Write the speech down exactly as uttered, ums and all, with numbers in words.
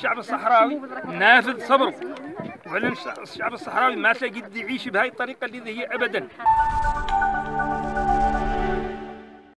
الشعب الصحراوي نافذ صبره، وفعلا الشعب الصحراوي ما سيقد يعيش بهذه الطريقة اللي هي أبدا.